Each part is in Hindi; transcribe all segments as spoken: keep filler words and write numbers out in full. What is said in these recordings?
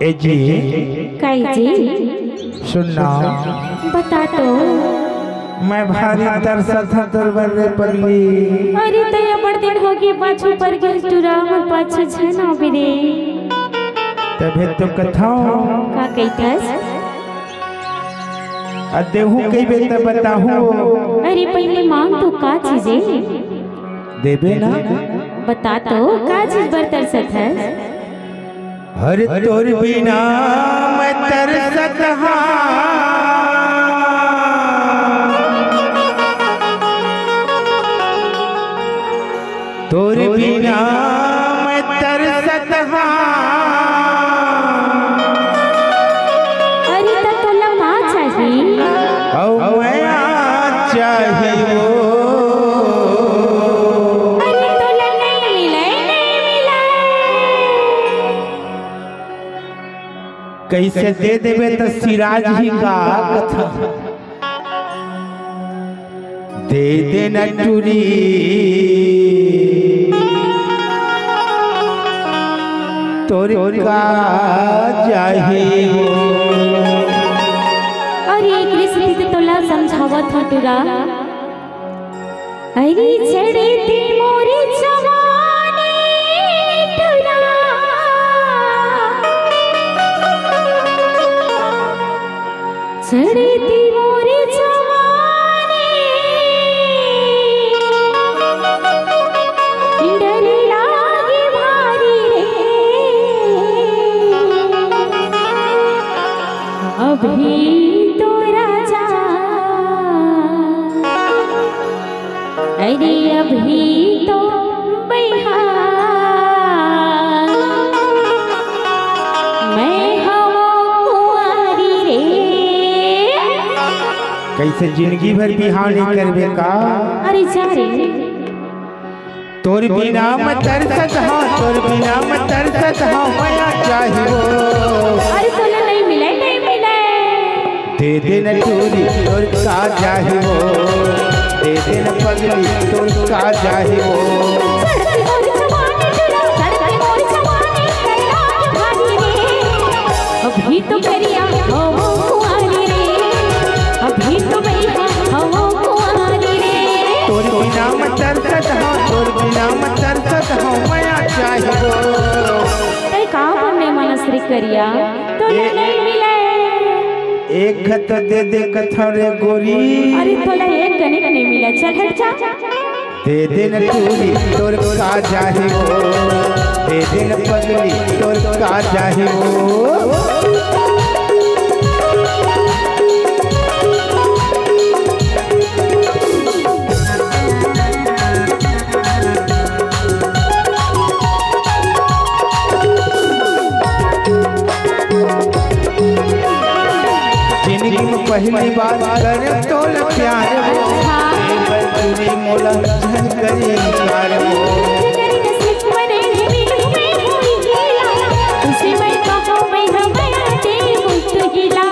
ए जी काई जी सुनना बता तो मैं भारी तरसा था तोर बरे पल्ली। अरे तया बड़ दिन हो गए पाछू पर गेल टुरा मन पाछू छना बिरे तबे तो कथाओ का कहितस अदेहू कई बे त बताहू। अरे पहले मांग तो का चीजे देबे ना बता तो का चीज बर तरसत है। हर तोर बिना मैं तरसत हाँ तोर बिना मैं तरसत हाँ। अरे त तोला का चाहिए औ मैं चाहिए अरे तोला नहीं मिले नहीं मिले कैसे दे देबे तो सिराज ही का कथा दे देना टूरी तोर का चाहिए। अरे कृष्ण से तोला समझावत हो टुरा अरे चढ़े ती मोरी जवानी टुरा चढ़े ती मोरी जवानी डर लागे भारी रे अभी तो राजा अरे अभी तो बैहा मैं हवा कुंवारी रे। कैसे जिंदगी भर बिहार नहीं करबे का अरे जा रे तोर बिना मैं तरसत हाँ तोर बिना मैं तरसत हाँ मैं चाहिए। अरे तोला नहीं मिले नहीं मिले दे देना टूरी तोर का चाहिए दे देना पगली तोर का चाहिए। चढ़ती मोरी जवानी टुरा चढ़ती मोरी जवानी कैला की भारी रे अभी तो करिया हो कुंवारी रे अभी तो बैहा हो कुंवारी रे। तोर बिना मैं तरसत हाँ तोर बिना मैं तरसत हाँ मैं चाहिए। कई का बनने मनस्री करिया तोला नहीं मिले एक खत दे दे कथा रे गोरी अरे तोला एक कने का नहीं मिला चल हट जा दे देना टूरी तोर का चाहिए दे देना पगली तोर का चाहिए। जिंदगी में पहली बार करे तोल प्यार पूरी मोला झन करी प्यार हो तेरी नसीब मरे मिल में हुई हीला उसे मैं कहूं मैं हमारा दे मुझ हीला।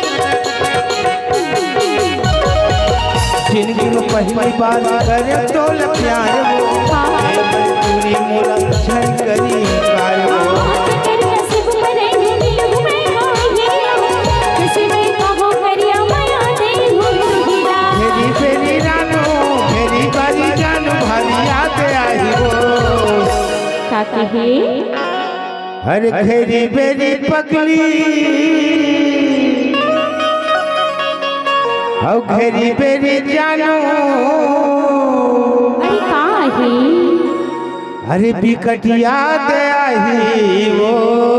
जिंदगी में पहली बार करे तोल प्यार हो पूरी मोला झन करी प्यार हो। तेरी नसीब मरे मिल में हुई हीला उसे मैं कहूं करिया माया दे मुझ हीला। फेरी फेरी रानो फेरी बारी जानो भारी याद आई हो का कहे हर घेरी बेरी पगली औ घेरी बेरी जानो अरे का है अरे बिकट याद आई वो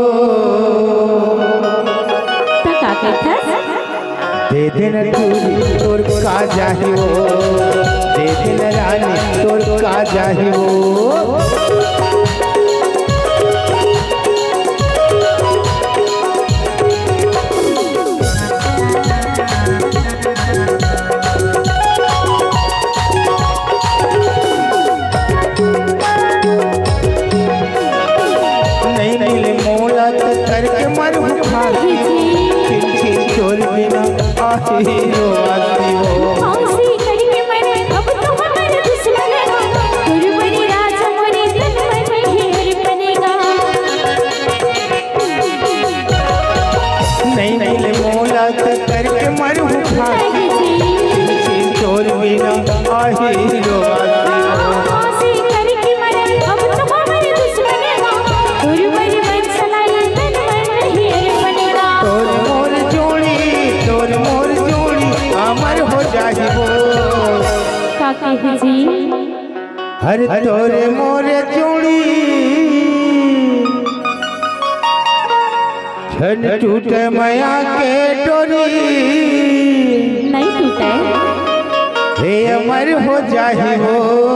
त का कहथस दे देना टूरी तोर का चाहिए दे देना रानी तोर का चाहिए। नहीं नहीं मोला तो करके मरू भागी चिंची तोर बिना आही रो आती हो हौसी करके मरे अब तो हमारे दुश्मन गुरुबरी राजा मोरे तन में हेर बनेगा। बिना आहिरो आसी करके मरे अब तुम्हारे दुश्मनेगा तोर पर बंसलाई तन मन हीर बनेगा तोर मोर जोड़ी तोर मोर जोड़ी अमर हो जाहिबो काके जी हर तोरे मोर जोड़ी छन टूटे माया के डोरी नहीं टूटे हे अमर हो जाहिबो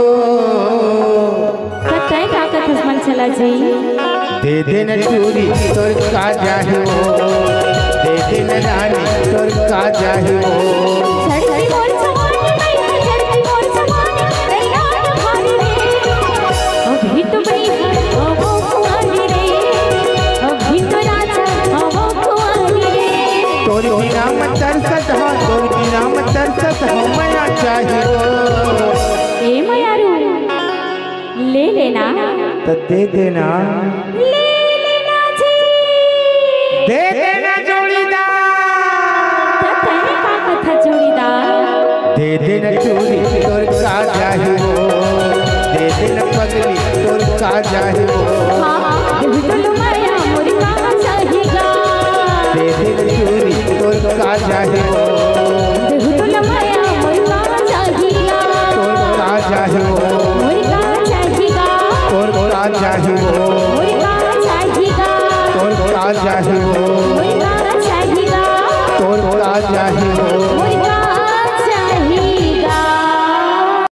कतई ताकत मन चला जी दे देन चूरी तोर का जाहिबो दे देन रानी तोर का जाहिबो चढ़ती मोर जवानी मैं चढ़ती मोर जवानी तेरा भारी रे अभी तो मैं हो वो कुआरी रे अभी तो राजा हो वो कुआरी रे तोर बिना मत तरसत हो तोर बिना मत तरसत हो माया चाहिए ए मयारू ले लेना तो दे देना ले लेना जी दे देना जोड़ीदार तेरे का कथा जोड़ीदार दे देना चूरी तोर का चाहिए दे देना पगली तोर का चाहिए हाँ दिल माया मोर का चाहिएगा दे देना चूरी तोर का चाहिए दिल माया मोर का चाहिएगा तोर का चाहिए मोर का चाहिएगा तोर का चाहिए मोर का चाहिएगा तोर का चाहिए मोर का चाहिएगा तोर का चाहिए